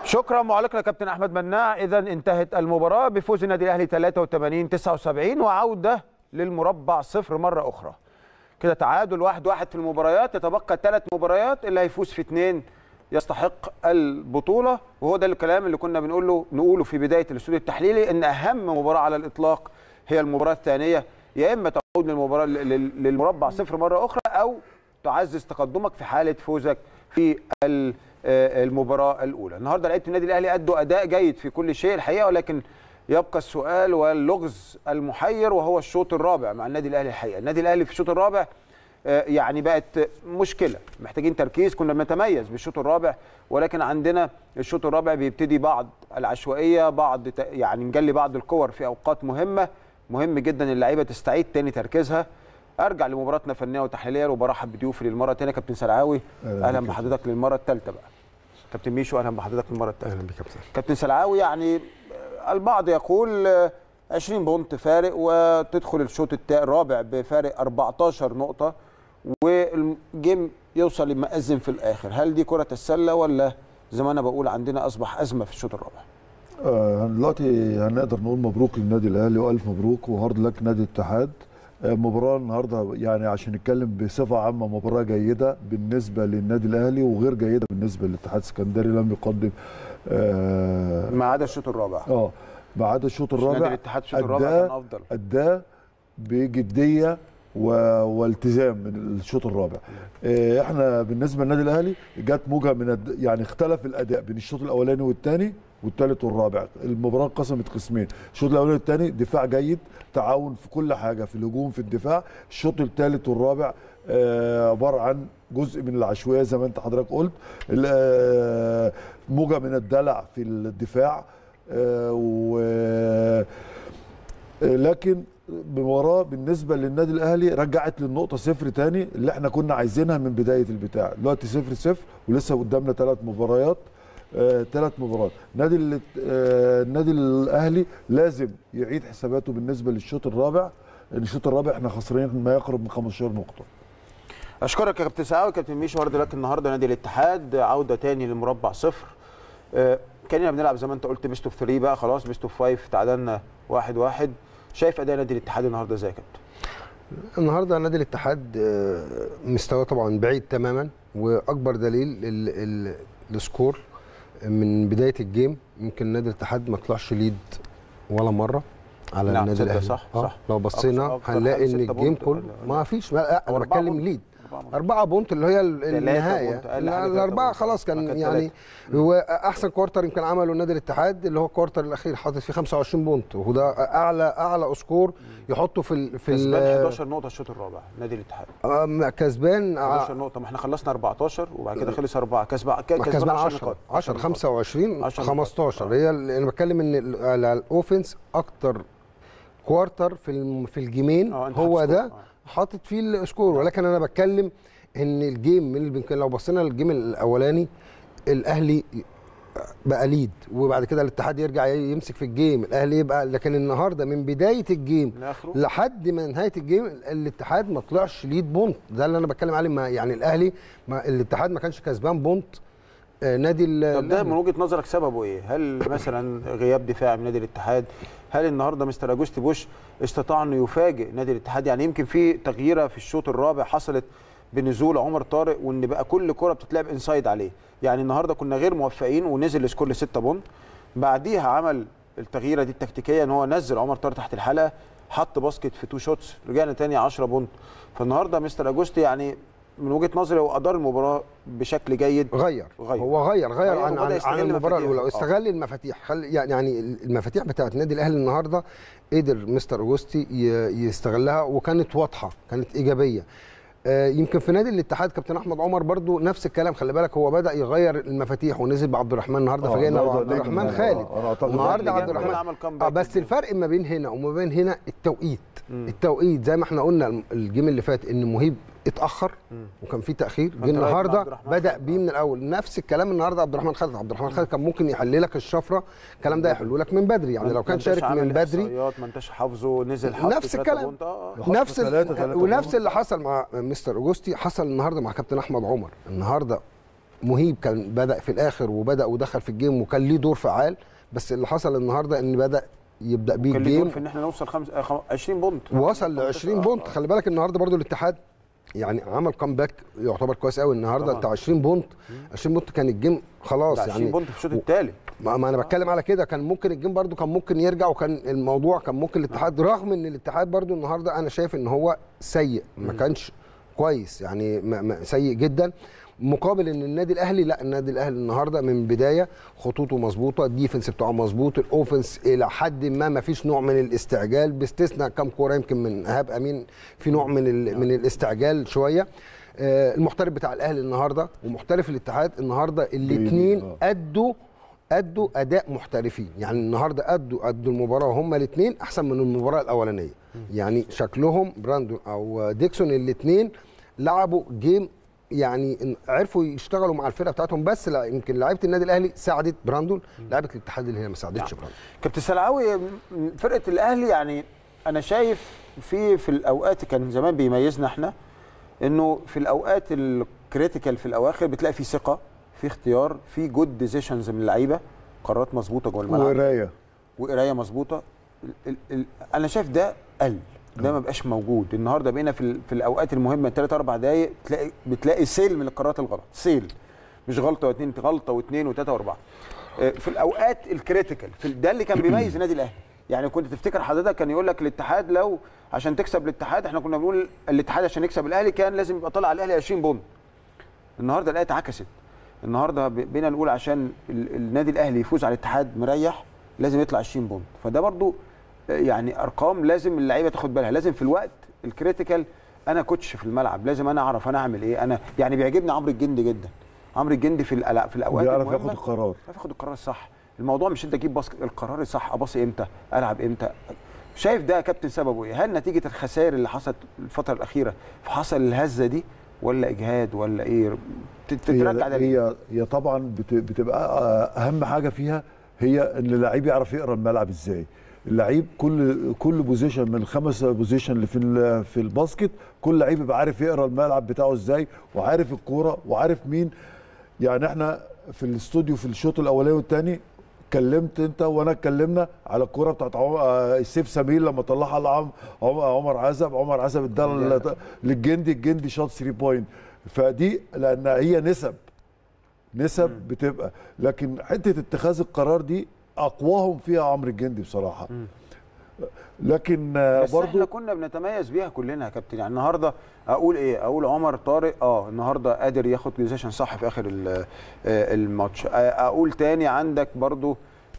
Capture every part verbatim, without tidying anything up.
شكرا معلقنا كابتن احمد مناع. اذا انتهت المباراه بفوز النادي الاهلي ثلاثة وثمانين تسعة وسبعين وعوده للمربع صفر مره اخرى. كده تعادل واحد واحد في المباريات، يتبقى ثلاث مباريات، اللي هيفوز في اثنين يستحق البطوله. وهو ده الكلام اللي كنا بنقوله نقوله في بدايه الاستوديو التحليلي، ان اهم مباراه على الاطلاق هي المباراه الثانيه، يا اما تعود للمباراه للمربع صفر مره اخرى او تعزز تقدمك في حاله فوزك في المباراه الاولى. النهارده لعيبه النادي الاهلي ادوا اداء جيد في كل شيء الحقيقه، ولكن يبقى السؤال واللغز المحير وهو الشوط الرابع مع النادي الاهلي. الحقيقه النادي الاهلي في الشوط الرابع يعني بقت مشكله، محتاجين تركيز. كنا بنتميز بالشوط الرابع، ولكن عندنا الشوط الرابع بيبتدي بعض العشوائيه، بعض يعني نجلي بعض الكور في اوقات مهمه. مهم جدا اللعيبه تستعيد تاني تركيزها. ارجع لمباراتنا فنيه وتحليليه وبرحب بضيوفي للمره الثانيه. كابتن سلعاوي اهلا بحضرتك للمره الثالثه بقى. كابتن ميشو اهلا بحضرتك للمره الثالثه. اهلا بك كابتن. كابتن سلعاوي، يعني البعض يقول عشرين بونت فارق وتدخل الشوط الرابع بفارق أربعتاشر نقطه والجيم يوصل لمأزم في الاخر. هل دي كره السله ولا زي ما انا بقول عندنا اصبح ازمه في الشوط الرابع؟ آه دلوقتي هنقدر نقول مبروك للنادي الاهلي والف مبروك وهارد لك نادي الاتحاد. مباراة النهارده يعني عشان نتكلم بصفة عامة مباراة جيدة بالنسبة للنادي الأهلي وغير جيدة بالنسبة للاتحاد السكندري. لم يقدم آه ما عدا الشوط الرابع. اه ما عدا الشوط الرابع. نادي الاتحاد الشوط الرابع كان أفضل. أداه بجدية و... والتزام من الشوط الرابع. آه احنا بالنسبة للنادي الأهلي جت موجة من الد... يعني اختلف الأداء بين الشوط الأولاني والثاني والثالث والرابع. المباراه انقسمت قسمين، الشوط الاولاني والثاني دفاع جيد، تعاون في كل حاجه، في الهجوم في الدفاع. الشوط الثالث والرابع عباره عن جزء من العشوائيه زي ما انت حضرتك قلت، موجه من الدلع في الدفاع. و لكن المباراه بالنسبه للنادي الاهلي رجعت للنقطه صفر تاني اللي احنا كنا عايزينها من بدايه البتاع. دلوقتي صفر صفر ولسه قدامنا ثلاث مباريات. ثلاث آه، مباريات. نادي آه، النادي الاهلي لازم يعيد حساباته بالنسبه للشوط الرابع. الشوط الرابع احنا خسرانين ما يقرب من خمستاشر نقطه. اشكرك يا كابتن سعاوي. كابتن ميشو، ورد لك النهارده نادي الاتحاد عوده تاني للمربع صفر. آه كاننا بنلعب زي ما انت قلت بيست اوف ثلاثة بقى، خلاص بيست اوف خمسة، تعادلنا واحد واحد. شايف اداء نادي الاتحاد النهارده ازاي يا كابتن؟ النهارده نادي الاتحاد مستواه طبعا بعيد تماما، واكبر دليل السكور من بدايه الجيم. يمكن نادي الاتحاد ما طلعش ليد ولا مره على نعم النادي الاهلي. صح آه. صح. لو بصينا هنلاقي ان الجيم كله ما فيش. لا انا بتكلم ليد أربعة بونت اللي هي النهايه. الأربعة خلاص كان يعني هو أحسن كوارتر يمكن عمله النادي الاتحاد، اللي هو الكوارتر الأخير حاطط فيه خمسة وعشرين بونت، وده أعلى أعلى سكور يحطه في ال في كسبان حداشر نقطة الشوط الرابع نادي الاتحاد. كسبان حداشر نقطة، ما احنا خلصنا أربعتاشر وبعد كده خلص أربعة. كسبان كسبان عشرة عشرة خمسة وعشرين خمستاشر. هي انا بتكلم ان الاوفنس اكتر كوارتر في في الجيمين هو ده حاطط فيه السكور. ولكن انا بتكلم ان الجيم اللي لو بصينا للجيم الاولاني الاهلي بقى ليد، وبعد كده الاتحاد يرجع يمسك في الجيم، الاهلي يبقى. لكن النهارده من بدايه الجيم لحد ما نهايه الجيم الاتحاد ما طلعش ليد بونت. ده اللي انا بتكلم عليه. ما يعني الاهلي ما الاتحاد ما كانش كسبان بونت نادي. طب ده من وجهه نظرك سببه ايه؟ هل مثلا غياب دفاع من نادي الاتحاد؟ هل النهارده مستر اجوستي بوش استطاع انه يفاجئ نادي الاتحاد؟ يعني يمكن في تغييره في الشوط الرابع حصلت بنزول عمر طارق، وان بقى كل كره بتتلعب انسايد عليه. يعني النهارده كنا غير موفقين ونزل السكور لستة بونت. بعديها عمل التغييره دي التكتيكيه ان هو نزل عمر طارق تحت الحلقه، حط باسكت في تو شوتس، رجعنا تاني عشرة بونت. فالنهارده مستر اجوستي يعني من وجهه نظري هو ادار المباراه بشكل جيد. غير, غير. هو غير غير, غير عن, عن, عن المباراه الاولى، استغل المفاتيح. خل يعني المفاتيح بتاعت النادي الاهلي النهارده قدر مستر اجوستي يستغلها، وكانت واضحه، كانت ايجابيه. يمكن في نادي الاتحاد كابتن احمد عمر برضو نفس الكلام. خلي بالك هو بدا يغير المفاتيح ونزل بعبد الرحمن النهارده، فجينا بعبد الرحمن خالد النهارده عبد الرحمن. آه بس الفرق ما بين هنا وما بين هنا التوقيت. مم. التوقيت زي ما احنا قلنا الجيم اللي فات ان مهيب اتاخر وكان في تاخير، جه النهارده بدا بيه من الاول. نفس الكلام النهارده عبد الرحمن خالد. عبد الرحمن خالد كان ممكن يحل لك الشفره، الكلام ده يحله لك من بدري. يعني لو كان شارك من بدري ما انتش حافظه، نزل حط نفس الكلام. نفس ونفس اللي حصل مع مستر اوجوستي حصل النهارده مع كابتن احمد عمر. النهارده مهيب كان بدا في الاخر وبدا ودخل في الجيم وكان ليه دور فعال، بس اللي حصل النهارده ان بدا يبدا بيه كان الجيم ليه في ان احنا نوصل خمس عشرين بونت، وصل ل عشرين بونت. خلي بالك النهارده برضو الاتحاد يعني عمل كامباك يعتبر كويس قوي النهارده. انت عشرين بونت، عشرين بونت كان الجيم خلاص يعني عشرين بونت في الشوط الثالث. ما, ما انا بتكلم على كده، كان ممكن الجيم برضو كان ممكن يرجع، وكان الموضوع كان ممكن الاتحاد، رغم ان الاتحاد برضو النهارده انا شايف ان هو سيء، ما كانش كويس يعني، ما ما سيء جدا، مقابل ان النادي الاهلي لا، النادي الاهلي النهارده من بدايه خطوطه مظبوطه، الديفنس بتاعه مظبوط، الاوفنس الى حد ما ما فيش نوع من الاستعجال، باستثناء كام كوره يمكن من ايهاب امين في نوع من من الاستعجال شويه. المحترف بتاع الاهلي النهارده ومحترف الاتحاد النهارده الاثنين ادوا ادوا اداء محترفين، يعني النهارده ادوا ادوا المباراه هما الاثنين احسن من المباراه الاولانيه، يعني شكلهم براندون او ديكسون الاثنين لعبوا جيم، يعني عرفوا يشتغلوا مع الفرقه بتاعتهم، بس لا يمكن لعيبه النادي الاهلي ساعدت براندون، لعيبه الاتحاد اللي هي ما ساعدتش براندون. كابتن سلعاوي، فرقه الاهلي يعني انا شايف في في الاوقات كان زمان بيميزنا احنا انه في الاوقات الكريتيكال في الاواخر بتلاقي في ثقه، في اختيار، في جود ديسيشنز من اللعيبه، قرارات مظبوطه جوه الملعب وقرايه وقرايه مظبوطه. انا شايف ده قل، ده ما بقاش موجود النهارده. بقينا في في الاوقات المهمه ثلاث اربع دقائق تلاقي بتلاقي سيل من القرارات الغلط، سيل مش غلطه واثنين، غلطه واثنين وثلاثه واربعه في الاوقات الكريتيكال. ده اللي كان بيميز النادي الاهلي. يعني كنت تفتكر حضرتك كان يقول لك الاتحاد لو عشان تكسب الاتحاد، احنا كنا بنقول الاتحاد عشان يكسب الاهلي كان لازم يبقى طالع على الاهلي عشرين بونت. النهارده الايه اتعكست، النهارده بقينا نقول عشان النادي الاهلي يفوز على الاتحاد مريح لازم يطلع عشرين بونت. فده برضو يعني ارقام لازم اللعيبه تاخد بالها، لازم في الوقت الكريتيكال انا كوتش في الملعب لازم انا اعرف انا اعمل ايه. انا يعني بيعجبني عمرو الجندي جدا، عمرو الجندي في في الاوقات بيعرف ياخد القرار، بيعرف ياخد القرار الصح. الموضوع مش انت تجيب باسكت، القرار الصح، اباصي امتى، العب امتى. شايف ده يا كابتن سببه ايه؟ هل نتيجه الخسائر اللي حصلت الفتره الاخيره فحصل الهزه دي، ولا اجهاد، ولا ايه؟ تترجع هي هي, هي طبعا بتبقى اهم حاجه فيها هي ان اللعيب يعرف يقرا الملعب ازاي. اللعيب كل كل بوزيشن من الخمس بوزيشن اللي في في الباسكت، كل لعيب يبقى عارف يقرا الملعب بتاعه ازاي، وعارف الكوره وعارف مين. يعني احنا في الاستوديو في الشوط الاولاني والثاني اتكلمت انت وانا اتكلمنا على الكوره بتاعت سيف سمير لما طلعها عمر عزب، عمر عزب اداها للجندي، الجندي شاط ثلاثة بوينت. فدي لان هي نسب نسب بتبقى، لكن حته اتخاذ القرار دي اقواهم فيها عمرو الجندي بصراحه. لكن بس برضو احنا كنا بنتميز بيها كلنا يا كابتن. يعني النهارده اقول ايه؟ اقول عمر طارق اه النهارده قادر ياخد بوزيشن صح في اخر الماتش. اقول تاني عندك برضو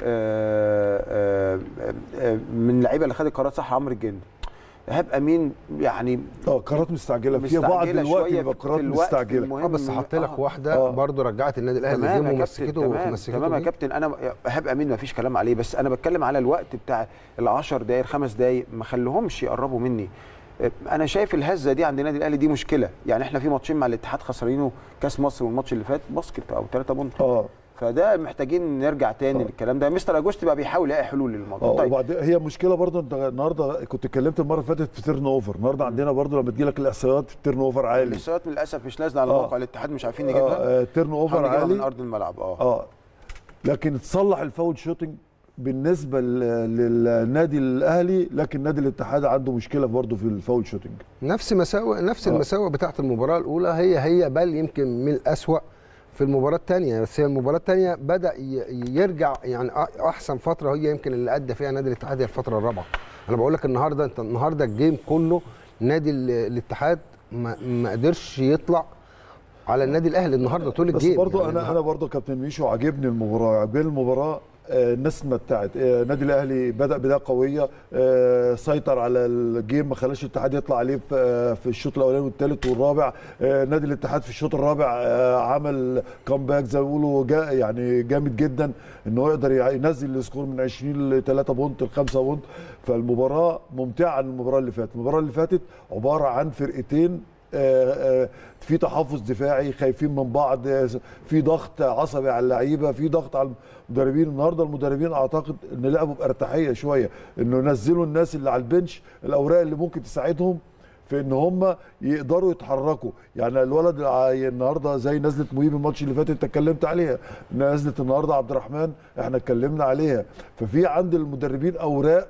من اللعيبه اللي خدت قرارات صح عمرو الجندي. ايهاب امين يعني اه قرارات مستعجله في بعض الوقت بيبقى قرارات مستعجله. اه بس حط لك آه. واحده آه. برضه رجعت النادي الاهلي للجيم ومسكته ومسكته تمام يا كابتن. انا ايهاب امين ما فيش كلام عليه، بس انا بتكلم على الوقت بتاع العشر دقائق الخمس دقائق ما خلوهمش يقربوا مني. انا شايف الهزه دي عند النادي الاهلي دي مشكله. يعني احنا في ماتشين مع الاتحاد خسرينه كاس مصر، والماتش اللي فات باسكت او ثلاثة بونت. اه فده محتاجين نرجع تاني للكلام ده. مستر اجوستي بقى بيحاول يلاقي حلول للموضوع. طيب وبعدين هي مشكله برضو. انت النهارده كنت اتكلمت المره اللي فاتت في تيرن اوفر، النهارده عندنا برضو لما تجي لك الاحصائيات في التيرن اوفر عالي. الاحصائيات للاسف مش نازله على موقع الاتحاد، مش عارفين نجيبها. اه تيرن اوفر عالي من ارض الملعب. اه اه لكن تصلح الفاول شوتنج بالنسبه للنادي الاهلي، لكن نادي الاتحاد عنده مشكله برضه في الفاول شوتنج. نفس مساوئ نفس آه. المساوئ بتاعه المباراه الاولى هي هي بل يمكن من الاسوأ في المباراه الثانيه. بس هي المباراه الثانيه بدا يرجع، يعني احسن فتره هي يمكن اللي ادى فيها نادي الاتحاد هي الفتره الرابعه. انا بقول لك النهارده انت النهارده الجيم كله نادي الاتحاد ما, ما قدرش يطلع على النادي الاهلي النهارده طول الجيم. بس برضه يعني انا انا برضه كابتن ميشو عاجبني المباراه. عجبني المباراه الناس اتمتعت. النادي الاهلي بدا بدايه قويه، سيطر على الجيم، ما خلاش الاتحاد يطلع عليه في الشوط الاولاني والثالث والرابع. نادي الاتحاد في الشوط الرابع عمل كامباك زي ما بيقولوا جا يعني جامد جدا، ان هو يقدر ينزل السكور من عشرين ل ثلاثة بونت ل خمسة بونت. فالمباراه ممتعه عن المباراه اللي فاتت. المباراه اللي فاتت عباره عن فرقتين في تحفظ دفاعي، خايفين من بعض، في ضغط عصبي على اللعيبه، في ضغط على المدربين. النهارده المدربين اعتقد ان لعبوا بارتاحيه شويه، انه ينزلوا الناس اللي على البنش الاوراق اللي ممكن تساعدهم في ان هم يقدروا يتحركوا. يعني الولد النهارده زي نزله مهيب الماتش اللي فات انت اتكلمت عليها، نزله النهارده عبد الرحمن احنا اتكلمنا عليها. ففي عند المدربين اوراق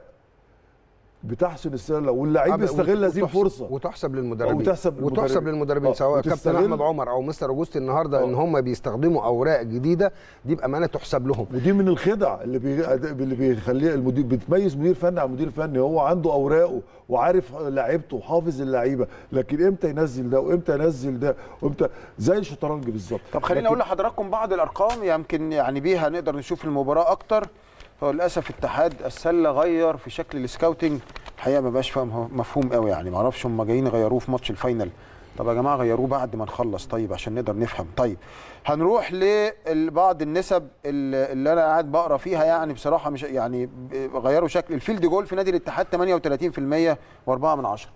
بتحسن السله، واللعيب يستغل هذه الفرصه وتحسب للمدربين وتحسب وتحسب للمدربين سواء كابتن احمد عمر او مستر اوجوستي النهارده. أوه. ان هم بيستخدموا اوراق جديده دي بامانه تحسب لهم. ودي من الخدع اللي بي... اللي بيخليه المدير بتميز مدير فني عن مدير فني، هو عنده اوراقه وعارف لعيبته وحافظ اللعيبه، لكن امتى ينزل ده وامتى ينزل ده وامتى، زي الشطرنج بالظبط. طب خليني اقول لحضراتكم بعض الارقام يمكن يعني بيها نقدر نشوف المباراه اكتر. هو للاسف اتحاد السله غير في شكل السكاوتنج الحقيقه ما بقاش فاهم مفهوم قوي، يعني ما اعرفش هم جايين يغيروه في ماتش الفاينل. طب يا جماعه غيروه بعد ما نخلص طيب عشان نقدر نفهم. طيب هنروح لبعض النسب اللي انا قاعد بقرا فيها، يعني بصراحه مش يعني غيروا شكل الفيلد جول في نادي الاتحاد ثمانية وثلاثين بالمئة وأربعة من عشرة،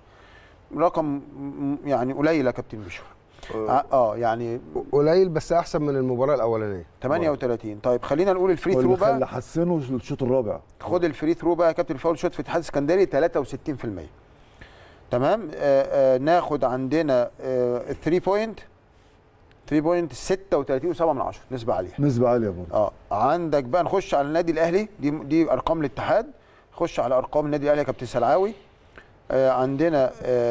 رقم يعني قليل يا كابتن ميشو. اه يعني قليل بس احسن من المباراه الاولانيه ثمانية وثلاثين. طيب خلينا نقول الفري ثرو بقى اللي حسنوا الشوط الرابع. خد الفري ثرو بقى يا كابتن. الفاول شوت في اتحاد اسكندري ثلاثة وستين بالمئة. تمام. آه آه ناخد عندنا آه الثري بوينت ثري بوينت ستة وثلاثين وسبعة من عشرة، نسبه عاليه نسبه عاليه برضه. اه عندك بقى نخش على النادي الاهلي، دي دي ارقام الاتحاد. خش على ارقام النادي الاهلي يا كابتن سلعاوي. آه عندنا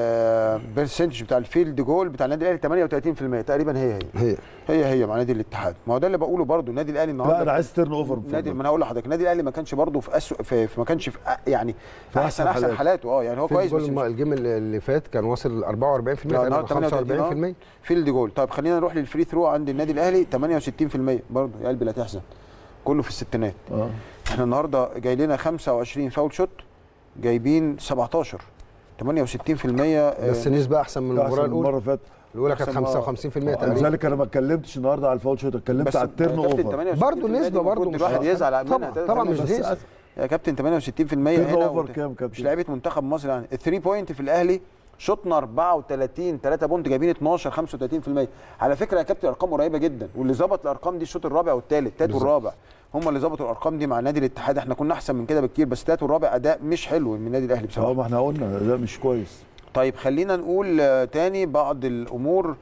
آه برسنتج بتاع الفيلد جول بتاع النادي الاهلي ثمانية وثلاثين بالمئة تقريبا، هي هي هي هي هي مع نادي الاتحاد. ما هو ده اللي بقوله برضو النادي الاهلي النهارده. لا انا عايز تيرن اوفر. النادي ما انا هقول لحضرتك النادي الاهلي ما كانش برضو في أسوأ في, في ما كانش في يعني في احسن احسن حالاته, حالاته. اه يعني هو كويس. بس الجيم اللي فات كان واصل أربعة وأربعين بالمئة خمسة وأربعين بالمئة فيلد جول. طيب خلينا نروح للفري ثرو عند النادي الاهلي ثمانية وستين بالمئة برضو، يا قلبي لا تحزن كله في الستينات. اه احنا النهارده جاي لنا خمسة وعشرين فاول شوت، جايبين سبعتاشر ثمانية وستين بالمئة بس نسبه احسن من المباراه الاولى. المره اللي فاتت الاولى كانت خمسة وخمسين بالمئة تقريبا. لذلك انا ما اتكلمتش النهارده على الفاول شوت، اتكلمت على التيرن اوفر. برضه نسبه برضه مش الواحد يزعل منها طبعا, طبعا مش نسبه يا كابتن ثمانية وستين بالمئة هنا اوفر كام كابتن؟ مش لعيبه منتخب مصر يعني. الثري بوينت في الاهلي شوطنا أربعة وثلاثين ثلاثة بونت، جايبين اتناشر خمسة وثلاثين بالمئة. على فكره يا كابتن ارقام قريبه جدا، واللي ظبط الارقام دي الشوط الرابع والثالث، الثالث والرابع هم اللي ظبطوا الارقام دي مع نادي الاتحاد. احنا كنا احسن من كده بكتير، بس الثالث والرابع اداء مش حلو من النادي الاهلي بصراحه. اه ما احنا قلنا اداء مش كويس. طيب خلينا نقول تاني بعض الامور.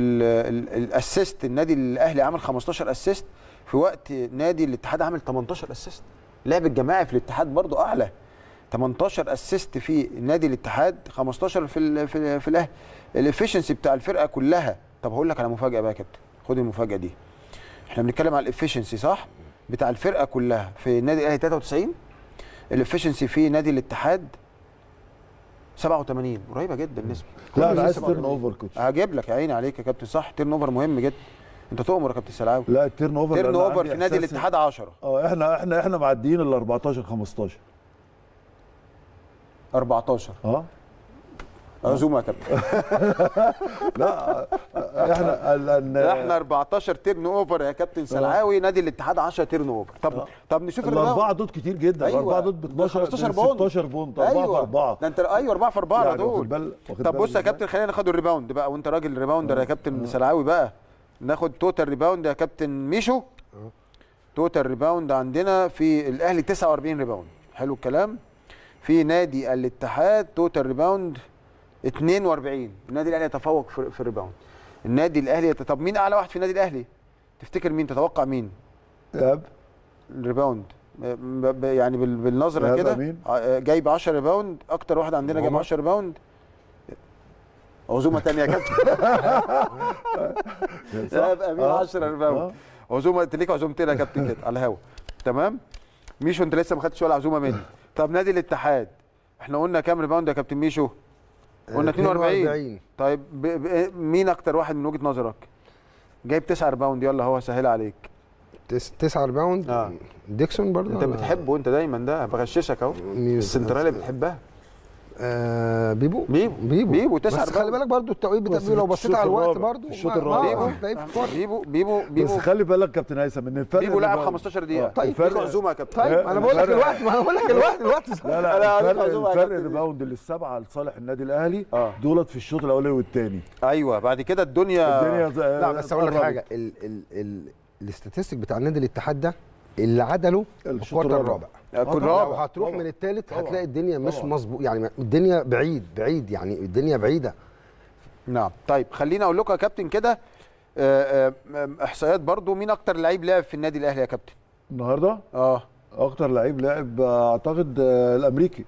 الاسيست النادي الاهلي عمل خمستاشر اسيست في وقت نادي الاتحاد عمل تمنتاشر اسيست. لعب الجماعي في الاتحاد برضو اعلى، تمنتاشر اسيست في نادي الاتحاد خمستاشر في ال في, ال في الاهلي. الافشنسي بتاع الفرقه كلها. طب هقول لك على مفاجاه بقى يا كابتن، خد المفاجاه دي. احنا بنتكلم على الافشنسي صح بتاع الفرقه كلها في النادي الاهلي ثلاثة وتسعين، الافشنسي في نادي الاتحاد سبعة وثمانين، قريبه جدا النسبه. لا انا عايز تيرن اوفر كوتش. هجيب لك يا عيني عليك يا كابتن صح، تيرن اوفر مهم جدا. انت تؤمر يا كابتن سلعاوي. لا التيرن اوفر تيرن اوفر في نادي الاتحاد عشرة. اه احنا احنا احنا معديين ال أربعتاشر خمستاشر أربعتاشر. اه عزومه يا كابتن. لا احنا ال احنا أربعتاشر تيرن اوفر يا كابتن سلعاوي، نادي الاتحاد عشرة تيرن اوفر. طب أه. طب نشوف الاربعه دول كتير جدا. أيوة. الاربعه دول ب اتناشر ستاشر بونت أربعة أيوة. في أربعة. ده انت ايوه أربعة في أربعة يعني دول. بال... طب بص يا كابتن خلينا ناخد الريباوند بقى، وانت راجل ريباوندر يا كابتن سلعاوي بقى. ناخد توتال ريباوند يا كابتن ميشو. توتال ريباوند عندنا في الاهلي تسعة وأربعين ريباوند، حلو الكلام. في نادي الاتحاد توتال ريباوند اتنين وأربعين. النادي الاهلي يتفوق في, في الريباوند. النادي الاهلي يت... طب مين اعلى واحد في النادي الاهلي؟ تفتكر مين؟ تتوقع مين؟ ايهاب. الريباوند يعني بالنظره كده جايب عشرة ريباوند، اكتر واحد عندنا جايب عشرة ريباوند. عزومه ثانيه يا كابتن. ايهاب امين عشرة ريباوند. عزومه انت ليك عزومتين يا كابتن كده على الهوا. تمام؟ ميشو انت لسه ما خدتش ولا عزومه مني. طب نادي الاتحاد احنا قلنا كام ريباوند يا كابتن ميشو؟ قلنا اتنين وأربعين. طيب ب... ب... مين اكتر واحد من وجهه نظرك جايب تسعة ريباوند؟ يلا هو سهلها عليك. تسعة ريباوند. آه. ديكسون برضه انت بتحبه انت دايما، ده بغششك اهو. السنترالي بتحبها. آه بيبو بيبو بيبو بيبو تسعة. بس خلي بالك برضو التوقيت بتاع بيبو لو بصيت على الوقت برضو الشوط الرابع بيبو بيبو بيبو بس خلي بالك كابتن هيثم ان الفرق بيبو لعب خمستاشر دقيقة. طيب ليك عزومة يا كابتن. طيب انا بقول لك الوقت، ما انا بقول لك الوقت الوقت لا لا الفرق الفرق الريباوند للسبعة لصالح النادي الاهلي دولت في الشوط الاولاني والثاني. ايوه بعد كده الدنيا الدنيا لا بس اقول لك حاجة، ال ال ال الاستاتستيك بتاع النادي الاتحاد ده اللي عدله الكوارتر الرابع. كل لو رابع. هتروح من الثالث هتلاقي الدنيا مش مظبوط، يعني الدنيا بعيد بعيد يعني الدنيا بعيده. نعم. طيب خليني اقول لكم يا كابتن كده احصائيات برضو. مين اكتر لعيب لعب في النادي الاهلي يا كابتن النهارده؟ اه اكتر لعيب لعب اعتقد الامريكي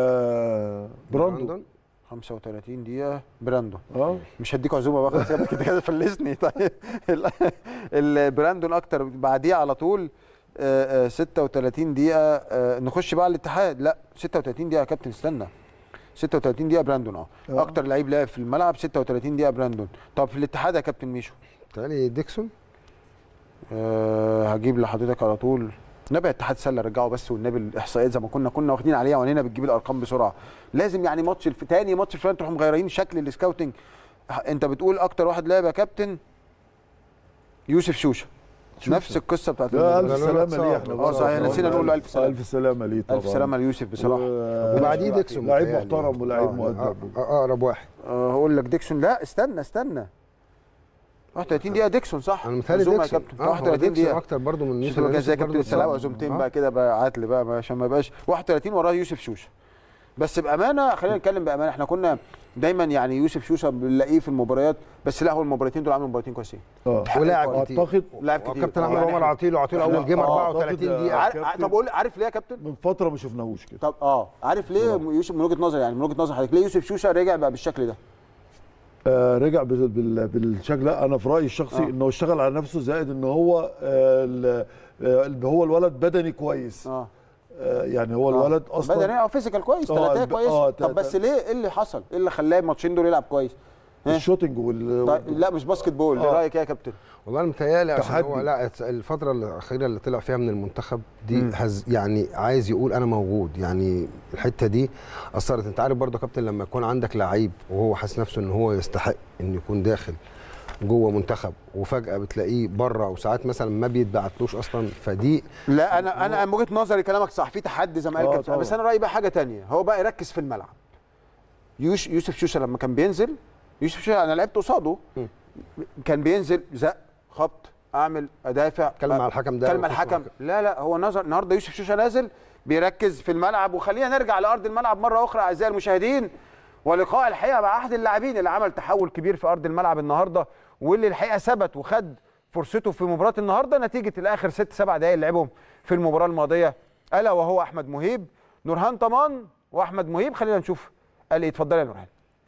براندون خمسة وثلاثين دقيقة. براندون اه مش هديك عزومة بقى خلاص كده كده فلسني. طيب البراندون اكتر، بعديه على طول ستة وثلاثين دقيقة. نخش بقى على الاتحاد. لا ستة وثلاثين دقيقة يا كابتن، استنى. ستة وثلاثين دقيقة براندون اه اكتر لعيب لعب في الملعب ستة وثلاثين دقيقة براندون. طب في الاتحاد يا كابتن ميشو؟ تاني ديكسون. أه هجيب لحضرتك على طول. نبي اتحاد سله رجعه بس، والنبي الاحصائيات زي ما كنا كنا واخدين عليها وعنينا بتجيب الارقام بسرعه. لازم يعني ماتش الف... تاني ماتش الفلاني تروحوا مغيرين شكل السكاوتنج. انت بتقول اكتر واحد لعب يا كابتن يوسف شوشه. شوشة. نفس القصه بتاعت لا الف سلامه ليه. احنا اه صحيح نسينا نقول له الف سلامه. الف سلامه ليه طبعا. الف سلامه ليوسف بصراحه. و... وبعديه ديكسون لعيب محترم ولاعيب مؤدب. اقرب واحد. أه هقول لك ديكسون. لا استنى استنى واحد وثلاثين دقيقة ديكسون صح؟ انا متهيألي ديكسون واحد وثلاثين دقيقة اكتر برضه من يوسف. كان زي كابتن السلام عزومتين بقى كده بقى عدل بقى عشان ما يبقاش واحد وثلاثين وراه يوسف شوشه. بس بامانه خلينا نتكلم بامانه، احنا كنا دايما يعني يوسف شوشه بنلاقيه في المباريات، بس لا هو المباراتين دول عامل مباراتين كويسين. اه ولاعب كتير. اعتقد لاعب كتير. كابتن احمد عمر عطيله عطيله اول جيم أربعة وثلاثين دقيقة. عارف طب قول عارف ليه يا كابتن؟ من فتره ما شفناهوش كده. طب اه عارف ليه يوسف من وجهه نظري، يعني من وجهه نظر حضرتك ليه يوسف شوشه رجع بقى بالشكل ده؟ آه رجع بالشكل ده. انا في رايي الشخصي آه. انه اشتغل على نفسه، زائد ان هو آه هو الولد بدني كويس. اه يعني هو آه. الولد اصلا بدني اه فيزيكال كويس، ثلاثيه كويس. آه طب بس ليه ايه اللي حصل؟ ايه اللي خلاه الماتشين دول يلعب كويس؟ الشوتنج وال طيب لا مش باسكت بول. ايه رايك يا كابتن؟ والله انا متهيألي عشان هو لا الفتره الاخيره اللي طلع فيها من المنتخب دي هز يعني عايز يقول انا موجود، يعني الحته دي اثرت. انت عارف برضه يا كابتن لما يكون عندك لعيب وهو حاسس نفسه ان هو يستحق انه يكون داخل جوه منتخب وفجاه بتلاقيه بره، وساعات مثلا ما بيتبعتلوش اصلا، فدي لا انا انا من وجهه نظري كلامك صح، في تحدي زي ما قال كابتن، بس انا رايي بقى حاجه ثانيه، هو بقى يركز في الملعب. يوش يوسف شوشه لما كان بينزل، يوسف شوشه انا لعبت قصاده كان بينزل زق خبط اعمل ادافع كلمه على الحكم ده كلمه الحكم. لا لا هو نظر النهارده يوسف شوشه نازل بيركز في الملعب. وخلينا نرجع لارض الملعب مره اخرى اعزائي المشاهدين، ولقاء الحقيقه مع احد اللاعبين اللي عمل تحول كبير في ارض الملعب النهارده، واللي الحقيقه ثبت وخد فرصته في مباراه النهارده نتيجه الاخر ست سبع دقائق اللي لعبهم في المباراه الماضيه، الا وهو احمد مهيب. نورهان طمان واحمد مهيب، خلينا نشوف قال ايه. اتفضل يا نورهان.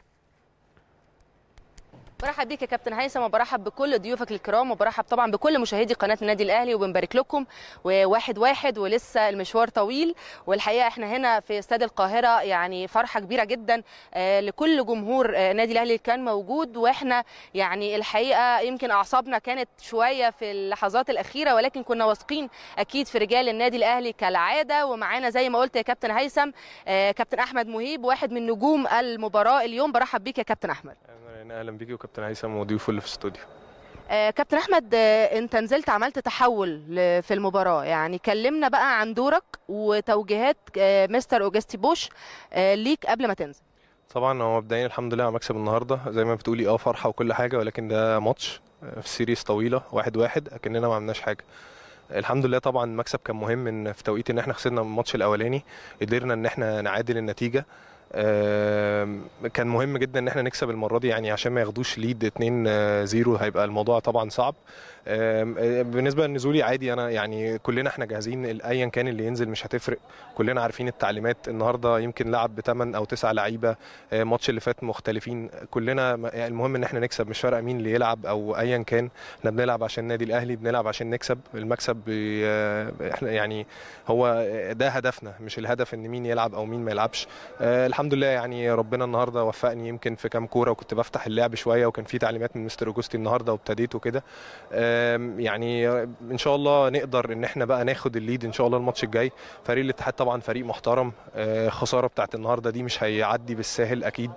برحب بيك يا كابتن هيثم، وبرحب بكل ضيوفك الكرام، وبرحب طبعا بكل مشاهدي قناه النادي الاهلي، وبنبارك لكم وواحد واحد ولسه المشوار طويل. والحقيقه احنا هنا في استاد القاهره، يعني فرحه كبيره جدا لكل جمهور النادي الاهلي اللي كان موجود. واحنا يعني الحقيقه يمكن اعصابنا كانت شويه في اللحظات الاخيره، ولكن كنا واثقين اكيد في رجال النادي الاهلي كالعاده. ومعانا زي ما قلت يا كابتن هيثم كابتن احمد مهيب، واحد من نجوم المباراه اليوم. برحب بيك يا كابتن احمد. اهلا بيكي وكابتن هيثم وضيوفه اللي في الاستوديو. آه كابتن احمد، آه انت نزلت عملت تحول في المباراه، يعني كلمنا بقى عن دورك وتوجيهات آه مستر اوجستي بوش آه ليك قبل ما تنزل. طبعا هو مبدئيا الحمد لله على مكسب النهارده، زي ما بتقولي اه فرحه وكل حاجه، ولكن ده ماتش في سيريس طويله واحد واحد اكننا ما عملناش حاجه. الحمد لله طبعا المكسب كان مهم، ان في توقيت ان احنا خسرنا الماتش الاولاني قدرنا ان احنا نعادل النتيجه. كان مهم جدا ان احنا نكسب المره دي، يعني عشان ما ياخدوش ليد اتنين صفر، هيبقى الموضوع طبعا صعب. بالنسبه لنزولي عادي، انا يعني كلنا احنا جاهزين، ايا كان اللي ينزل مش هتفرق، كلنا عارفين التعليمات. النهارده يمكن لعب بثمان او تسع لعيبه، الماتش اللي فات مختلفين، كلنا المهم ان احنا نكسب، مش فارقه مين اللي يلعب او ايا كان. احنا بنلعب عشان النادي الاهلي، بنلعب عشان نكسب. المكسب احنا يعني هو ده هدفنا، مش الهدف ان مين يلعب او مين ما يلعبش. الحمد لله يعني ربنا النهارده وفقني يمكن في كام كوره، وكنت بفتح اللعب شويه، وكان في تعليمات من مستر اوجستي النهارده وابتديت وكده. يعني ان شاء الله نقدر ان احنا بقى ناخد الليد ان شاء الله الماتش الجاي. فريق الاتحاد طبعا فريق محترم، خساره بتاعت النهارده دي مش هيعدي بالساهل اكيد.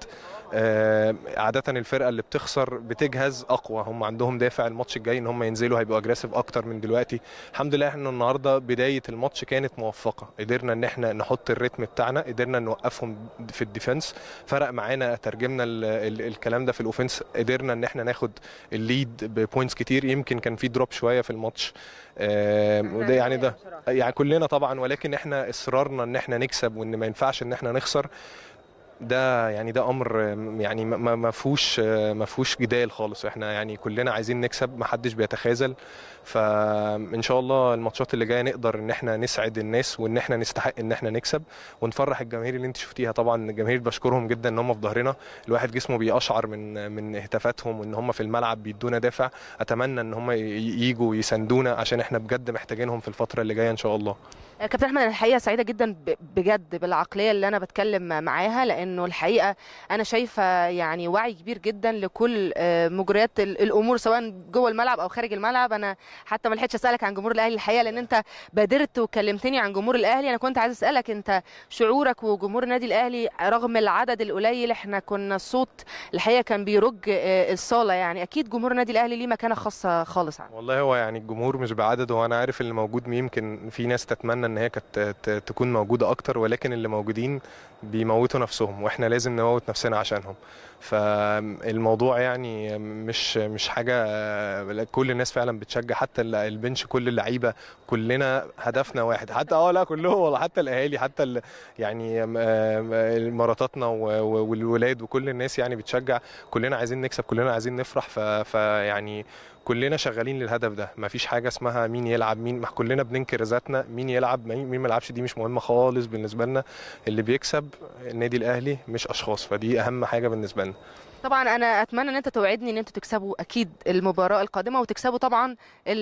عاده الفرقه اللي بتخسر بتجهز اقوى، هم عندهم دافع الماتش الجاي ان هم ينزلوا هيبقوا اجريسيف اكتر من دلوقتي. الحمد لله احنا النهارده بدايه الماتش كانت موفقه، قدرنا ان احنا نحط الريتم بتاعنا، قدرنا نوقفهم في الديفنس، فرق معانا، ترجمنا ال ال الكلام ده في الاوفنس، قدرنا ان احنا ناخد الليد ببوينتس كتير. يمكن كان في دروب شويه في الماتش وده يعني ده يعني كلنا طبعا، ولكن احنا اصرارنا ان احنا نكسب وان ما ينفعش ان احنا نخسر، ده يعني ده امر يعني ما ما فيهوش ما فيهوش جدال خالص. احنا يعني كلنا عايزين نكسب، ما حدش بيتخاذل. فان شاء الله الماتشات اللي جايه نقدر ان احنا نسعد الناس وان احنا نستحق ان احنا نكسب ونفرح الجماهير اللي انت شفتيها. طبعا الجماهير بشكرهم جدا ان هم في ظهرنا، الواحد جسمه بيقشعر من من هتافاتهم وان هم في الملعب بيدونا دافع. اتمنى ان هم ييجوا يساندونا عشان احنا بجد محتاجينهم في الفتره اللي جايه ان شاء الله. كابتن احمد، انا الحقيقه سعيده جدا بجد بالعقليه اللي انا بتكلم معاها، لانه الحقيقه انا شايفه يعني وعي كبير جدا لكل مجريات الامور سواء جوه الملعب او خارج الملعب. انا حتى ما لحقتش اسالك عن جمهور الاهلي الحقيقه، لان انت بادرت وكلمتني عن جمهور الاهلي. انا كنت عايز اسالك انت شعورك وجمهور النادي الاهلي رغم العدد القليل، احنا كنا الصوت الحقيقه كان بيرج الصاله، يعني اكيد جمهور النادي الاهلي ليه مكانه خاصه خالص عنه. والله هو يعني الجمهور مش بعدده، وانا عارف اللي موجود يمكن في ناس تتمنى ان هي كانت تكون موجوده اكتر، ولكن اللي موجودين بيموتوا نفسهم واحنا لازم نموت نفسنا عشانهم. فالموضوع يعني مش مش حاجه، كل الناس فعلا بتشجع، حتى البنش كل اللعيبه كلنا هدفنا واحد، حتى اه لا كلهم والله، حتى الاهالي، حتى يعني مراتاتنا والولاد وكل الناس يعني بتشجع. كلنا عايزين نكسب، كلنا عايزين نفرح. فيعني كلنا شغالين للهدف ده، مفيش حاجه اسمها مين يلعب مين، كلنا بننكر ذاتنا، مين يلعب مين ما يلعبش دي مش مهمه خالص بالنسبه لنا. اللي بيكسب النادي الاهلي مش اشخاص، فدي اهم حاجه بالنسبه لنا. طبعا انا اتمنى ان انت توعدني ان انتوا تكسبوا اكيد المباراه القادمه وتكسبوا طبعا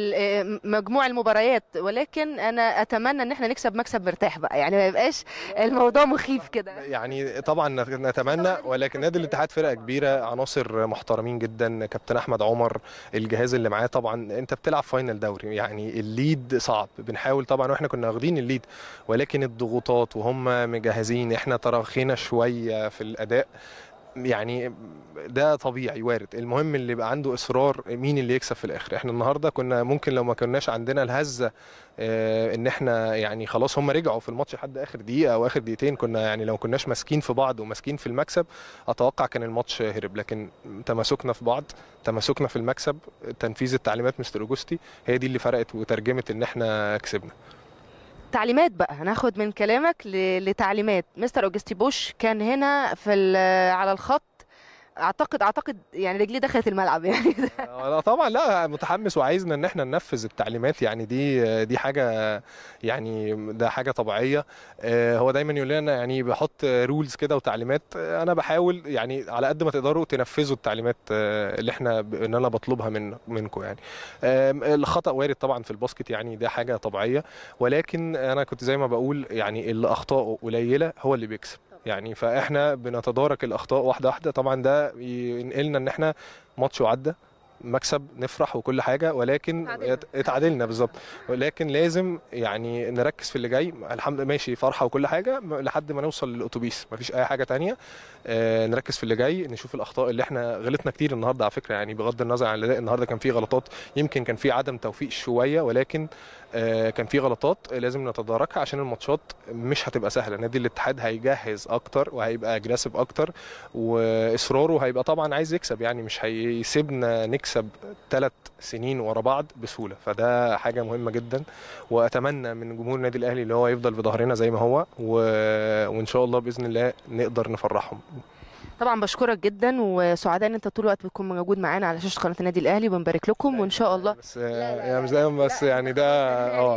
مجموع المباريات، ولكن انا اتمنى ان احنا نكسب مكسب مرتاح بقى، يعني ما يبقاش الموضوع مخيف كده. يعني طبعا نتمنى، ولكن نادي الاتحاد فرقه كبيره، عناصر محترمين جدا، كابتن احمد عمر، الجهاز اللي معاه. طبعا انت بتلعب فاينل دوري، يعني الليد صعب، بنحاول طبعا واحنا كنا واخدين الليد، ولكن الضغوطات وهم مجهزين، احنا تراخينا شويه في الاداء، يعني ده طبيعي وارد. المهم اللي يبقى عنده اصرار مين اللي يكسب في الاخر. احنا النهارده كنا ممكن لو ما كناش عندنا الهزه اه ان احنا يعني خلاص هم رجعوا في الماتش لحد اخر دقيقه او اخر دقيقتين، كنا يعني لو كناش ماسكين في بعض وماسكين في المكسب اتوقع كان الماتش هرب. لكن تماسكنا في بعض، تماسكنا في المكسب، تنفيذ التعليمات مستر اوجوستي، هي دي اللي فرقت وترجمت ان احنا كسبنا. تعليمات بقى، هناخد من كلامك لتعليمات مستر اوجستي بوش. كان هنا في على الخط، اعتقد اعتقد يعني رجليه دخلت الملعب يعني. لا طبعا، لا متحمس وعايزنا ان احنا ننفذ التعليمات، يعني دي دي حاجه يعني ده حاجه طبيعيه. هو دايما يقول لنا يعني بحط رولز كده وتعليمات، انا بحاول يعني على قد ما تقدروا تنفذوا التعليمات اللي احنا ان انا بطلبها من منكم. يعني الخطا وارد طبعا في الباسكت، يعني ده حاجه طبيعيه، ولكن انا كنت زي ما بقول يعني اللي اخطائه قليله هو اللي بيكسب يعني. فاحنا بنتدارك الاخطاء واحده واحده، طبعا ده ينقلنا ان احنا ماتش وعدى، مكسب نفرح وكل حاجه، ولكن اتعادلنا بالظبط، ولكن لازم يعني نركز في اللي جاي. الحمد لله ماشي فرحه وكل حاجه لحد ما نوصل للاتوبيس، مفيش اي حاجه تانية. آه نركز في اللي جاي، نشوف الاخطاء اللي احنا غلطنا كتير النهارده على فكره، يعني بغض النظر عن الاداء النهارده كان في غلطات، يمكن كان في عدم توفيق شويه، ولكن آه كان في غلطات لازم نتداركها عشان الماتشات مش هتبقى سهله. نادي الاتحاد هيجهز اكتر وهيبقى اجريسيف اكتر، واصراره هيبقى طبعا عايز يكسب، يعني مش هيسيبنا نكسب ثلاث سنين ورا بعض بسهوله. فده حاجه مهمه جدا، واتمنى من جمهور النادي الاهلي اللي هو يفضل في ظهرنا زي ما هو، و... وان شاء الله باذن الله نقدر نفرحهم. طبعا بشكرك جدا، وسعداء ان انت طول الوقت بتكون موجود معانا على شاشه قناه النادي الاهلي، وبنبارك لكم وان شاء الله. بس يعني مش دايما، بس يعني ده اه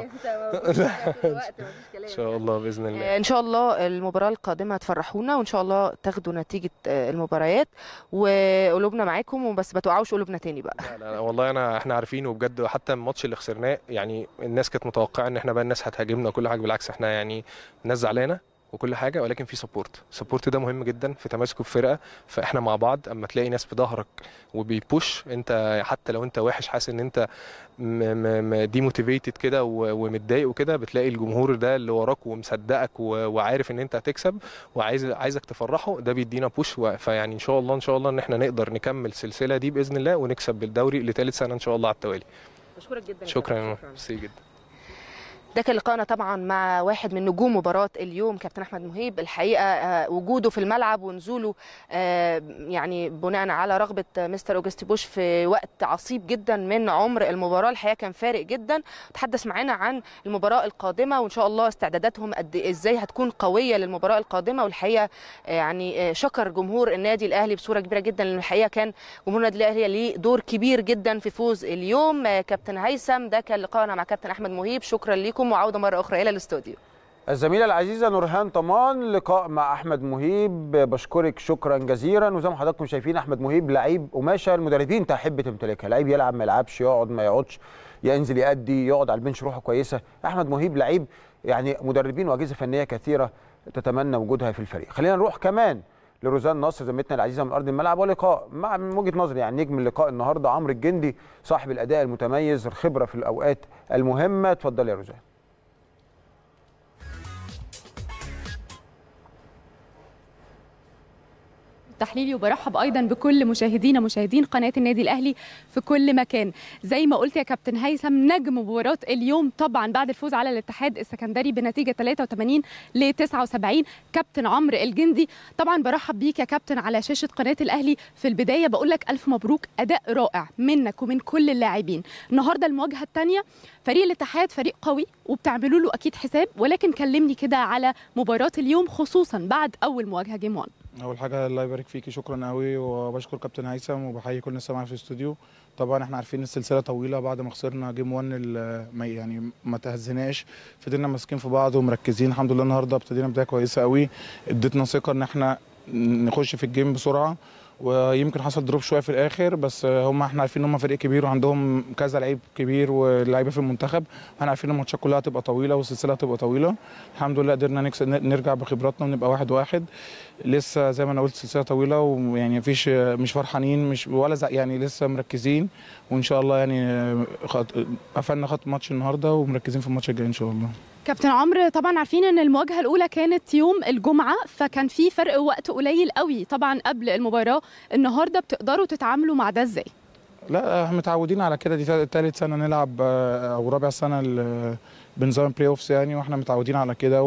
ان شاء الله باذن الله. ان شاء الله المباراه القادمه تفرحونا، وان شاء الله تاخدوا نتيجه المباريات، وقلوبنا معاكم، وبس ما توقعوش قلوبنا تاني بقى. لا لا والله انا احنا عارفين، وبجد حتى الماتش اللي خسرناه يعني الناس كانت متوقعه ان احنا بقى الناس هتهاجمنا وكل حاجه، بالعكس احنا يعني الناس زعلانه وكل حاجه، ولكن في سبورت. السبورت ده مهم جدا في تماسك الفرقه، فاحنا مع بعض اما تلاقي ناس في ظهرك وبيبوش، انت حتى لو انت وحش حاسس ان انت ديموتيفيتد كده ومتضايق وكده، بتلاقي الجمهور ده اللي وراك ومصدقك وعارف ان انت هتكسب وعايز عايزك تفرحه، ده بيدينا بوش. فيعني ان شاء الله ان شاء الله ان احنا نقدر نكمل السلسله دي باذن الله ونكسب بالدوري لثالث سنه ان شاء الله على التوالي. بشكرك جدا. شكرا ميرسي جدا. ده كان لقاءنا طبعا مع واحد من نجوم مباراه اليوم كابتن احمد مهيب. الحقيقه وجوده في الملعب ونزوله يعني بناء على رغبه مستر اوجستي بوش في وقت عصيب جدا من عمر المباراه، الحقيقه كان فارق جدا. تحدث معانا عن المباراه القادمه وان شاء الله استعداداتهم قد ازاي هتكون قويه للمباراه القادمه، والحقيقه يعني شكر جمهور النادي الاهلي بصوره كبيره جدا، لان الحقيقه كان جمهور النادي الاهلي ليه دور كبير جدا في فوز اليوم. كابتن هيثم، ده كان لقاءنا مع كابتن احمد مهيب، شكرا لكم وعوده مره اخرى الى الاستوديو. الزميله العزيزه نورهان طمان، لقاء مع احمد مهيب، بشكرك شكرا جزيلا. وزي ما حضراتكم شايفين احمد مهيب لعيب قماشه المدربين تحب تمتلكها، لعيب يلعب ما يلعبش، يقعد ما يقعدش، ينزل يأدي، يقعد على البنش روحه كويسه. احمد مهيب لعيب يعني مدربين واجهزه فنيه كثيره تتمنى وجودها في الفريق. خلينا نروح كمان لروزان نصر زميلتنا العزيزه من ارض الملعب، ولقاء مع من وجهه نظري يعني نجم اللقاء النهارده عمرو الجندي، صاحب الاداء المتميز، الخبره في الاوقات المهمه. اتفضل يا روزان. تحليلي وبرحب ايضا بكل مشاهدينا مشاهدين قناه النادي الاهلي في كل مكان. زي ما قلت يا كابتن هيثم، نجم مباراه اليوم طبعا بعد الفوز على الاتحاد السكندري بنتيجه ثلاثة وثمانين لتسعة وسبعين كابتن عمرو الجندي. طبعا برحب بيك يا كابتن على شاشه قناه الاهلي. في البدايه بقول لك الف مبروك، اداء رائع منك ومن كل اللاعبين. النهارده المواجهه الثانيه، فريق الاتحاد فريق قوي وبتعملوا له اكيد حساب، ولكن كلمني كده على مباراه اليوم خصوصا بعد اول مواجهه جيم واحد. اول حاجه الله يبارك فيكي، شكرا قوي، وبشكر كابتن هيثم وبحيي كل الناس معايا في الاستوديو. طبعا احنا عارفين السلسله طويله، بعد ما خسرنا جيم واحد يعني ما تهزناش، فضلنا ماسكين في بعض ومركزين. الحمد لله النهارده ابتدينا بدايه كويسه قوي، ادتنا ثقه ان احنا نخش في الجيم بسرعه، ويمكن حصل دروب شويه في الاخر، بس هم احنا عارفين ان هم فريق كبير وعندهم كذا لعيب كبير ولاعيبه في المنتخب. احنا عارفين ان الماتشات كلها هتبقى طويله والسلسله هتبقى طويله. الحمد لله قدرنا نكسب، نرجع بخبراتنا ونبقى واحد واحد. لسه زي ما انا قلت سلسله طويله، ويعني مفيش مش فرحانين مش ولا زق يعني، لسه مركزين وان شاء الله يعني قفلنا خط ماتش النهارده ومركزين في الماتش الجاي ان شاء الله. كابتن عمرو، طبعا عارفين ان المواجهه الاولى كانت يوم الجمعه، فكان في فرق وقت قليل قوي طبعا قبل المباراه. النهارده بتقدروا تتعاملوا مع ده ازاي؟ لا متعودين على كده، دي ثالث سنه نلعب او رابع سنه بنظام بلاي اوفس يعني، واحنا متعودين على كده.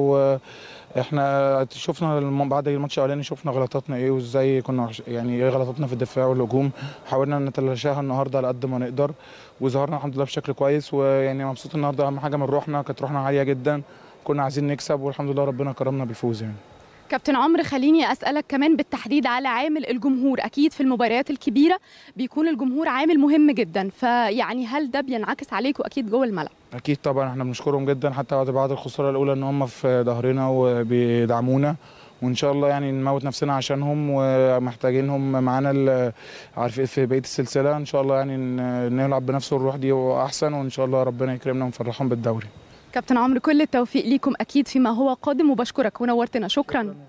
واحنا شفنا بعد الماتش الاولاني شفنا غلطاتنا ايه وازاي كنا يعني ايه غلطاتنا في الدفاع والهجوم، حاولنا نتلاشاها النهارده على قد ما نقدر وظهرنا الحمد لله بشكل كويس. ويعني مبسوط النهارده، اهم حاجه من روحنا، كانت روحنا عاليه جدا، كنا عايزين نكسب والحمد لله ربنا كرمنا بالفوز يعني. كابتن عمرو، خليني أسألك كمان بالتحديد على عامل الجمهور. أكيد في المباريات الكبيرة بيكون الجمهور عامل مهم جدا، فيعني هل ده بينعكس عليكم أكيد جوه الملعب؟ أكيد طبعا، احنا بنشكرهم جدا حتى بعد الخسارة الأولى إن هم في ظهرنا وبيدعمونا، وإن شاء الله يعني نموت نفسنا عشانهم ومحتاجينهم معانا عارفين في بقية السلسلة. إن شاء الله يعني نلعب بنفس الروح دي وأحسن، وإن شاء الله ربنا يكرمنا ونفرحهم بالدوري. كابتن عمرو، كل التوفيق ليكم أكيد فيما هو قادم، وبشكرك ونورتنا. شكرا, شكرا.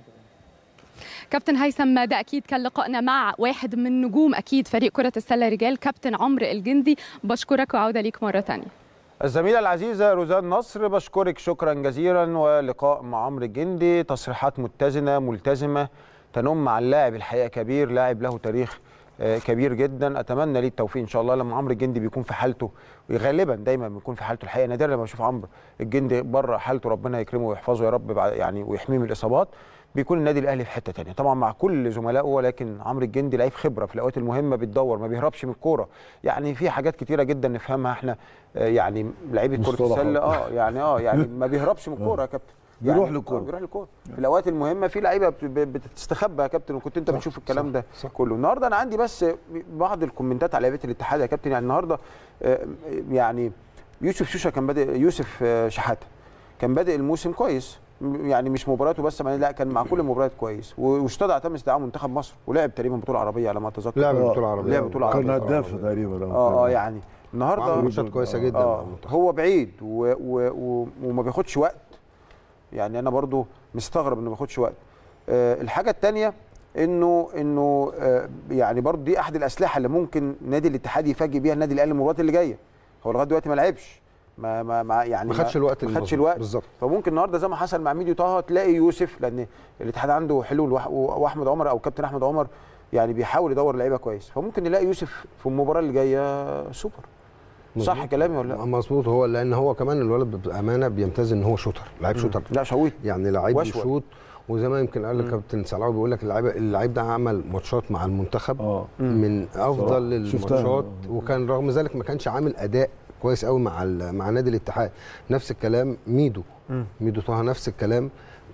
كابتن هيثم، ده أكيد كان لقائنا مع واحد من نجوم أكيد فريق كرة السلة رجال كابتن عمرو الجندي. بشكرك وعودة ليك مرة تانية. الزميلة العزيزة روزان نصر، بشكرك شكرا جزيلا. ولقاء مع عمرو الجندي، تصريحات متزنة ملتزمة تنم عن لاعب الحقيقة كبير، لاعب له تاريخ كبير جدا. اتمنى ليه التوفيق ان شاء الله. لما عمرو الجندي بيكون في حالته، وغالبا دايما بيكون في حالته الحقيقه، نادرا لما اشوف عمرو الجندي بره حالته، ربنا يكرمه ويحفظه يا رب يعني ويحميه من الاصابات، بيكون النادي الاهلي في حته ثانيه طبعا مع كل زملائه. ولكن عمرو الجندي لعيب خبره في الاوقات المهمه، بتدور ما بيهربش من الكوره يعني. في حاجات كتيره جدا نفهمها احنا يعني لعيبه كره السله، اه يعني اه يعني ما بيهربش من الكوره يا كابتن، بيروح يعني للكوره بيروح للكوره في الاوقات المهمه. في لعيبه بتستخبى يا كابتن، وكنت انت بتشوف الكلام ده صح. كله النهارده انا عندي بس بعض الكومنتات على لعيبه الاتحاد يا كابتن. يعني النهارده يعني يوسف شوشه كان بادئ، يوسف شحاته كان بادئ الموسم كويس يعني، مش مباراته بس، لا كان مع كل المباريات كويس، واستدعى تم استدعاء منتخب مصر ولعب تقريبا بطوله عربيه على ما اتذكر. لعب بطوله عربيه، لعب بطوله عربيه، كان هداف تقريبا. اه اه يعني النهارده ماتشات كويسه جدا. آه هو بعيد و و و وما بياخدش وقت يعني انا برضو مستغرب انه ما ياخدش وقت. أه الحاجه الثانيه انه انه أه يعني برضو دي احد الاسلحه اللي ممكن نادي الاتحاد يفاجئ بيها النادي الاهلي المباريات اللي جايه. هو لغايه دلوقتي ما لعبش، ما ما ما يعني ما خدش الوقت ما خدش الوقت بالظبط. فممكن النهارده زي ما حصل مع ميدو طه تلاقي يوسف، لان الاتحاد عنده حلول، واحمد عمر او كابتن احمد عمر يعني بيحاول يدور لعيبه كويس، فممكن نلاقي يوسف في المباراه اللي جايه سوبر. صح كلامي ولا لا؟ مظبوط. هو لان هو كمان الولد بامانه بيمتاز ان هو شوتر، لعيب شوتر، لا شويت يعني لعيب بيشوط. وزي ما يمكن قال الكابتن سلعاوي بيقول لك اللعيب اللعيب ده عمل ماتشات مع المنتخب آه. من افضل الماتشات، وكان رغم ذلك ما كانش عامل اداء كويس قوي مع مع نادي الاتحاد. نفس الكلام ميدو مم. ميدو طه نفس الكلام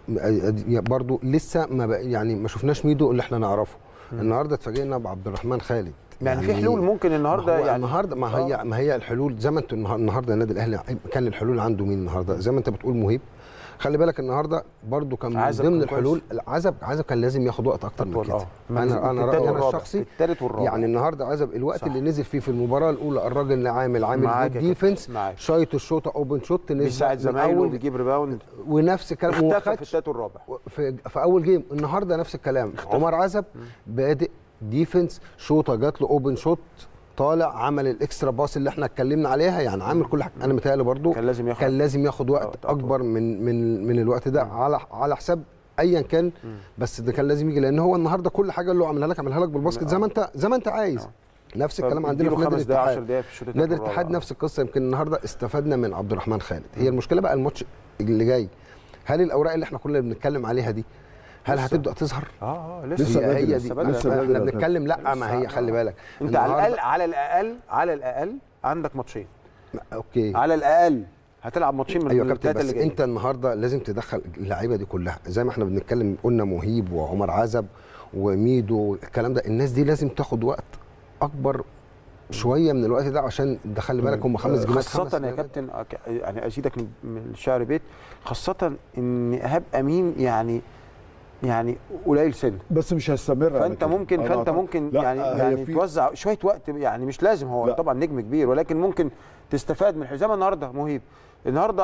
برضو، لسه ما يعني ما شفناش ميدو اللي احنا نعرفه. مم. النهارده اتفاجئنا بعبد الرحمن خالد. يعني, يعني في حلول ممكن النهارده يعني النهارده ما هي آه. ما هي الحلول زي ما انت النهارده النادي الاهلي كان الحلول عنده مين النهارده؟ زي ما انت بتقول مهيب. خلي بالك النهارده برضو كان من ضمن الحلول عزب. عزب كان لازم ياخد وقت اكتر من كده. انا انا رايي انا الشخصي يعني النهارده عزب الوقت صح. اللي نزل فيه في المباراه الاولى الراجل اللي عامل عامل ديفنس، شايط الشوطه اوبن شوت، بيساعد زمايله وبيجيب ريباوند، ونفس الكلام واختفى في الثالث والرابع في, في اول جيم. النهارده نفس الكلام اختفى. عمر عزب بادئ ديفنس، شوطه جات له اوبن شوت، طالع عمل الاكسترا باس اللي احنا اتكلمنا عليها، يعني عامل كل حاجه. انا متهيألي برضو كان لازم ياخد كان لازم ياخد وقت اكبر من من من الوقت ده م. على على حساب ايا كان م. بس ده كان لازم يجي، لان هو النهارده كل حاجه اللي هو عملها لك عملها لك بالباسكت زي ما انت زي ما انت عايز. أوه. نفس الكلام عندنا في نادي الاتحاد. نادي الاتحاد نفس القصه. يمكن النهارده استفدنا من عبد الرحمن خالد. م. هي المشكله بقى الماتش اللي جاي، هل الاوراق اللي احنا كنا بنتكلم عليها دي هل لسه. هتبدا تظهر؟ اه اه لسه هي, هي دي لسه احنا بنتكلم. لا ما هي خلي بالك انت على الاقل على الاقل على الاقل عندك ماتشين. اوكي على الاقل هتلعب ماتشين من أيوة الثلاثه اللي جايين. انت النهارده لازم تدخل اللعيبه دي كلها زي ما احنا بنتكلم، قلنا مهيب وعمر عزب وميدو الكلام ده، الناس دي لازم تاخد وقت اكبر شويه من الوقت ده عشان ده خلي بالك هم خمس جيمات خاصه يا كابتن، يعني ازيدك من الشعر بيت، خاصه ان ايهاب امين يعني يعني قليل سن بس مش هيستمر، فانت ممكن فانت ممكن يعني يعني توزع شويه وقت، يعني مش لازم هو لا. طبعا نجم كبير، ولكن ممكن تستفاد من زي ما النهارده مهيب النهارده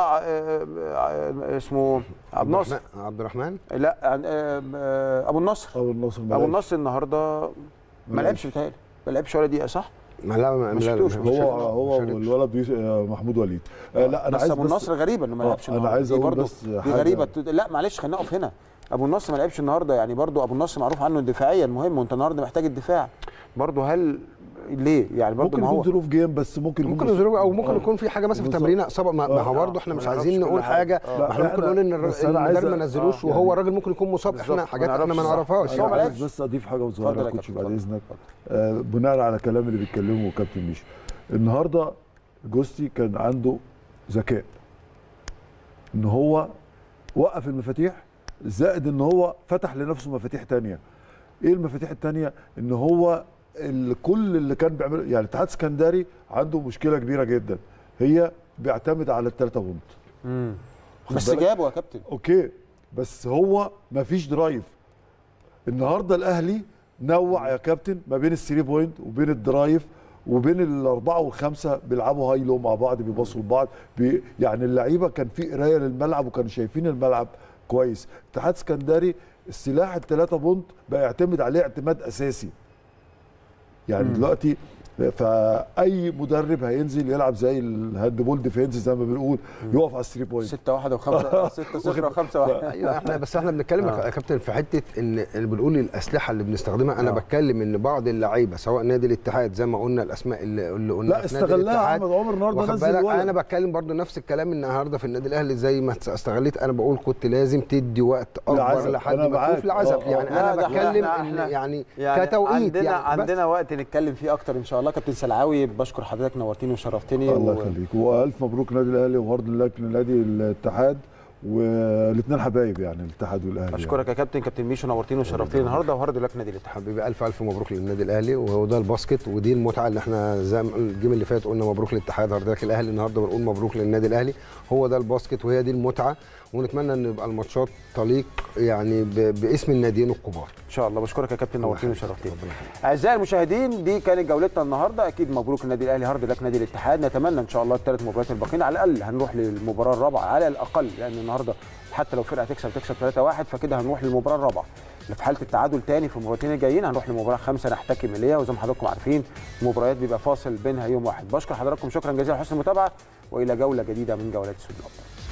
اسمه عبد الناصر عبد الرحمن لا ابو النصر ابو النصر ابو النصر النهارده ما لعبش بتهيألي ما لعبش ولا دقيقه صح؟ ما لا ما شفتوش هو هو والولد محمود وليد. آه لا انا بس عايز ابو النصر غريبه انه ما لعبش. انا عايز اقول بس دي غريبه. لا معلش خلينا نقف هنا. ابو النصر ما لعبش النهارده، يعني برضو ابو النصر معروف عنه دفاعيا مهم، وانت النهارده محتاج الدفاع برضو. هل ليه يعني برضو ممكن يكون ظروف جيم، بس ممكن ممكن ظروف او ممكن يكون في حاجه مثلا في تمرينه اصابه. ما هو برضو احنا مش عايزين نقول حاجه، ما احنا ممكن نقول ان المدرب ما نزلوش وهو الراجل ممكن يكون مصاب. احنا حاجات احنا ما نعرفهاش. انا عايز بس اضيف حاجه صغيره كنتش بعد اذنك آه بناء على كلام اللي بيتكلمه كابتن ميشو. النهارده جوستي كان عنده ذكاء ان هو وقف المفاتيح، زائد ان هو فتح لنفسه مفاتيح تانية. ايه المفاتيح التانية؟ ان هو كل اللي كان بيعمله، يعني الاتحاد السكندري عنده مشكله كبيره جدا، هي بيعتمد على الثلاثه بونت. امم بس جابه يا كابتن. اوكي بس هو مفيش درايف. النهارده الاهلي نوع يا كابتن ما بين الثري بوينت وبين الدرايف وبين الاربعه والخمسه، بيلعبوا هاي لو مع بعض، بيباصوا لبعض، بي يعني اللعيبه كان في قرايه للملعب وكانوا شايفين الملعب كويس. الاتحاد السكندري السلاح الثلاثه بونت بقى يعتمد عليه اعتماد اساسي. يعني مم. دلوقتي فاي مدرب هينزل يلعب زي الهاندبول ديفينس زي ما بنقول، يقف على الثري بوينت ستة واحد و5 ستة صفر و5 واحد. ايوه احنا بس احنا بنتكلم يا كابتن في حته ان اللي بنقول الاسلحه اللي بنستخدمها. انا بتكلم ان بعض اللعيبه سواء نادي الاتحاد زي ما قلنا الاسماء اللي, اللي قلنا لا استغلها احمد عمر النهارده نزل. انا بتكلم برضو نفس الكلام النهارده في النادي الاهلي زي ما استغليت. انا بقول كنت لازم تدي وقت اكبر لحد ما تشوف العزب. يعني انا بتكلم ان يعني كتوقيت عندنا عندنا وقت نتكلم فيه اكتر ان شاء الله. كابتن سلعاوي بشكر حضرتك، نورتني وشرفتني. الله و... يخليك، والف مبروك نادي الاهلي وهارد لك نادي الاتحاد، والاثنين حبايب يعني الاتحاد والاهلي. اشكرك يعني. يا كابتن كابتن ميشو، نورتني وشرفتني النهارده، وهارد لك نادي الاتحاد. حبيبي الف الف مبروك للنادي الاهلي، وهو ده الباسكت ودي المتعه اللي احنا زي الجيم اللي فات قلنا مبروك للاتحاد هارد لك الاهلي، النهارده بنقول مبروك للنادي الاهلي. هو ده الباسكت وهي دي المتعه، ونتمنى ان يبقى الماتشات تليق يعني باسم الناديين الكبار ان شاء الله. بشكرك يا كابتن، نورتني وشرفتني. اعزائي المشاهدين دي كانت جولتنا النهارده، اكيد مبروك النادي الاهلي، هارد لك نادي الاتحاد. نتمنى ان شاء الله الثلاث مباريات الباقيين على الاقل هنروح للمباراه الرابعه على الاقل، لان النهارده حتى لو فرقه تكسب تكسب ثلاثة واحد فكده هنروح للمباراه الرابعه. في حاله التعادل تاني في المباراتين الجايين هنروح لمباراه خمسه نحتكم اليها، وزي ما حضراتكم عارفين المباريات بيبقى فاصل بينها يوم واحد. بشكر حضراتكم شكرا جزيلا لحسن المتابعه، والى جوله جديده من جولات السوبر الابطال.